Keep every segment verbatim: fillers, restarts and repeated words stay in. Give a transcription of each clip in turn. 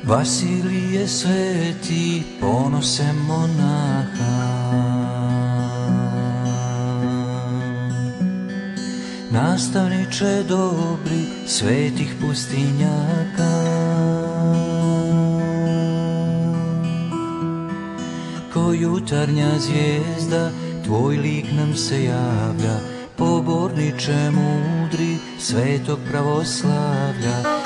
Vasilije sveti, ponose monaha, nastavniče dobri svetih pustinjaka. Ko jutarnja zvijezda, tvoj lik nam se javlja, poborniče mudri svetog pravoslavlja.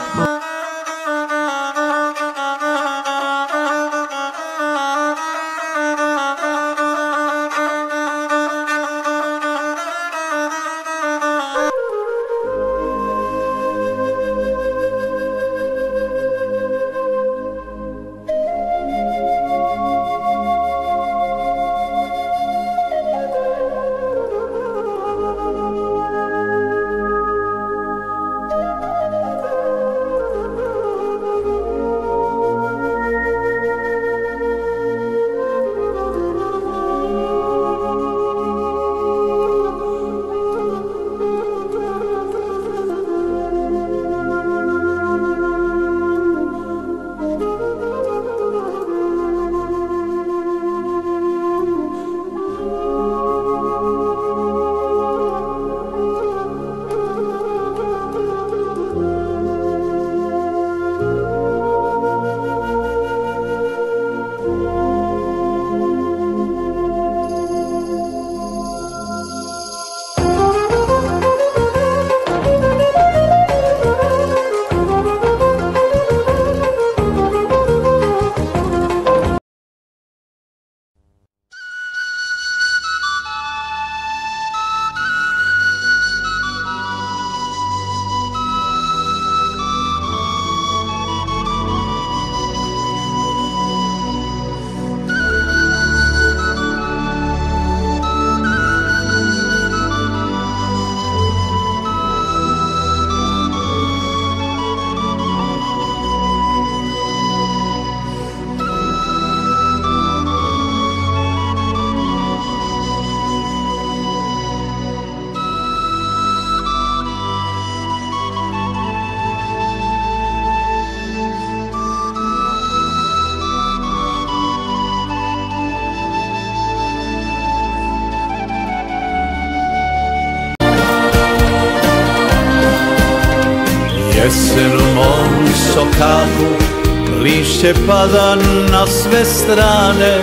Jesen u mom sokaku, lišće pada na sve strane.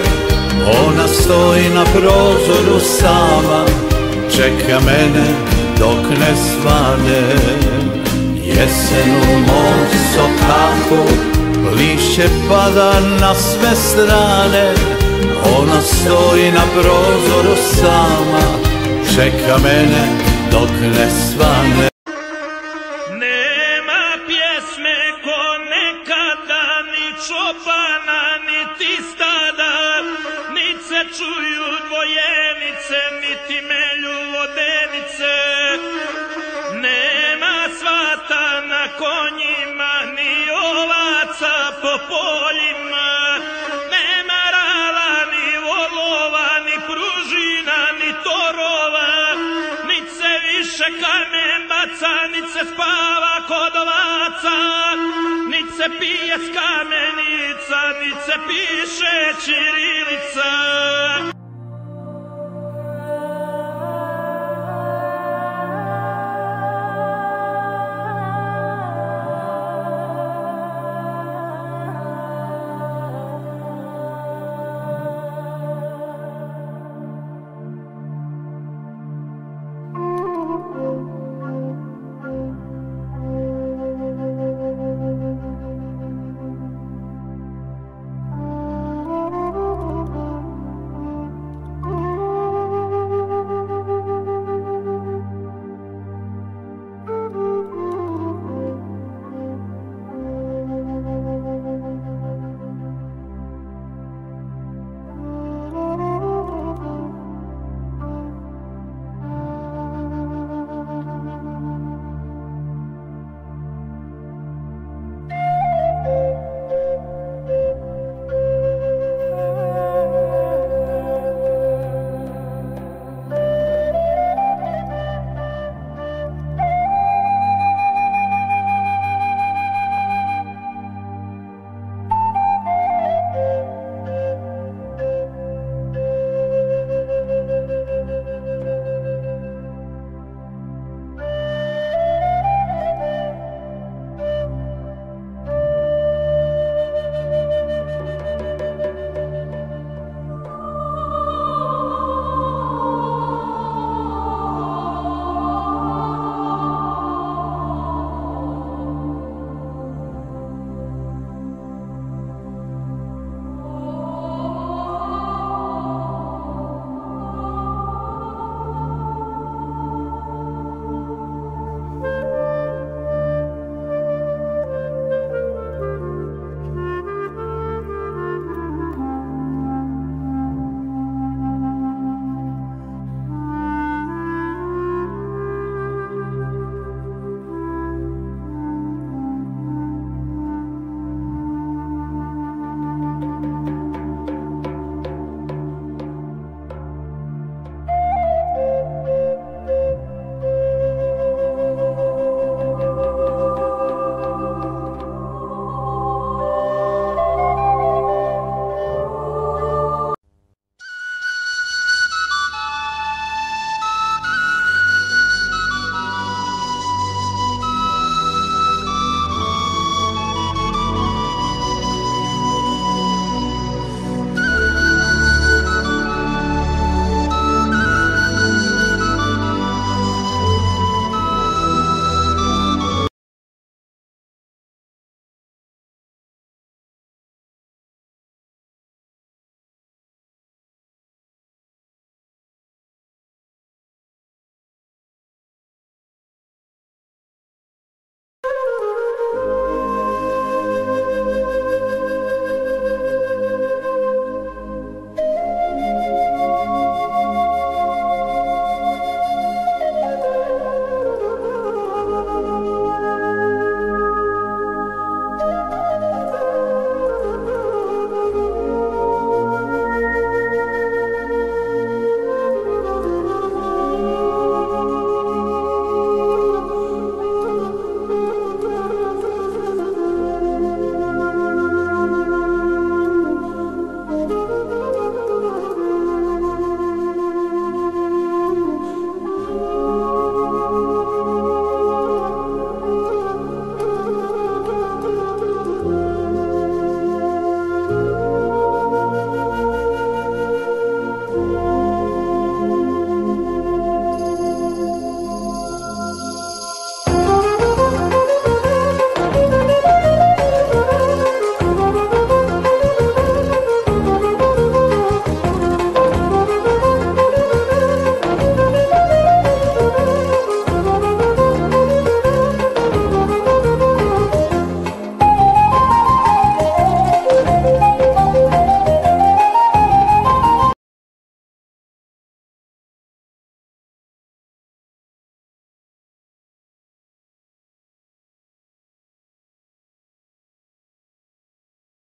Ona stoji na prozoru sama, čeka mene dok ne svane. Jesen u mom sokaku, lišće pada na sve strane. Ona stoji na prozoru sama, čeka mene dok ne svane. Čopana, niti stada, niti se čuju dvojenice, niti melju vodenice. Nema svata na konjima, ni ovaca po poljima. Nema rala, ni volova, ni pružina, ni torova. Niti se više kamen baca, niti se spava kod ovaca. Niti se pije s kamenica, niti se piše ćirilica.